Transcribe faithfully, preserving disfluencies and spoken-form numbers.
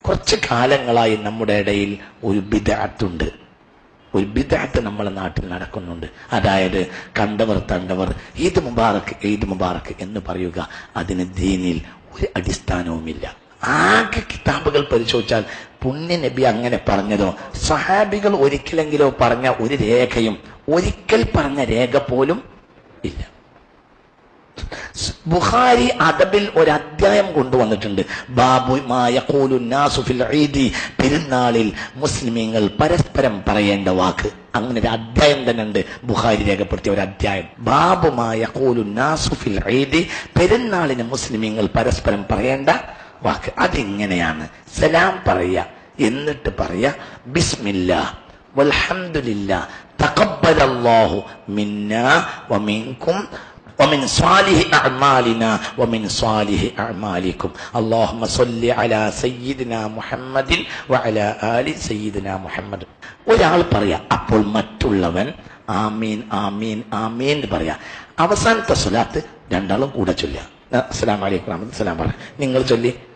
കുറച്ച് കാലങ്ങളായി നമ്മുടെ ഇടയിൽ ഒരു ബിദ്അത്തുണ്ട്. ഒരു ബിദ്അത്ത് നമ്മുടെ നാട്ടിൽ നടക്കുന്നുണ്ട്. അതായത് കണ്ടവർ തണ്ടവർ ഈദ് മുബാറക്ക് ഈദ് മുബാറക്ക് എന്ന് പറയുക. അതിന് ദീനിൽ ഒരു അടിസ്ഥാനവുമില്ല. ആകെ കിതാബുകൾ പരിശോധിച്ചാൽ പുണ്യ നബി അങ്ങനെ പറഞ്ഞതോ സഹാബികൾ ഒരിക്കലെങ്കിലോ പറഞ്ഞ ഒരു രേഖയും ഒരിക്കൽ പറഞ്ഞ രേഖ പോലും ഇല്ല. ബുഖാരി അദബിൽ ഒരു അധ്യായം കൊണ്ടുവന്നിട്ടുണ്ട്. ബാബു മാ യഖൂലു നാസു ഫിൽ ഈദി, പെരുന്നാളിൽ മുസ്ലിമീങ്ങൾ പരസ്പരം പറയേണ്ട വാക്ക്. അങ്ങനെ ഒരു അധ്യായം തന്നെ ഉണ്ട്, ബുഖാരി രേഖപ്പെടുത്തിയ ഒരു അധ്യായം. ബാബു മാ യഖൂലു നാസു ഫിൽ ഈദി, പെരുന്നാളിന് മുസ്ലിമീങ്ങൾ പരസ്പരം പറയേണ്ട വാക്ക്. അതിങ്ങനെയാണ്: സലാം പറയാ, എന്നിട്ട് പറയാ ബിസ്മില്ലാ വൽഹംദുലില്ലാ തഖബ്ബലല്ലാഹു മിന്നാ വമിൻകും ومن صالح أعمالنا ومن صالح أعمالكم اللهم صل على سيدنا محمد وعلى آل سيدنا محمد. ഒരാൾ പറയാ, അപ്പോൾ മറ്റുള്ളവൻ ആമീൻ ആമീൻ ആമീൻ പറയാ. അവസാനത്തെ സ്വലാത്ത് രണ്ടാളും കൂടെ ചൊല്ലുക. അസ്സലാമു അലൈക്കും വറഹ്മത്തുള്ളാഹി വബറകാതുഹു. നിങ്ങൾ ചൊല്ലി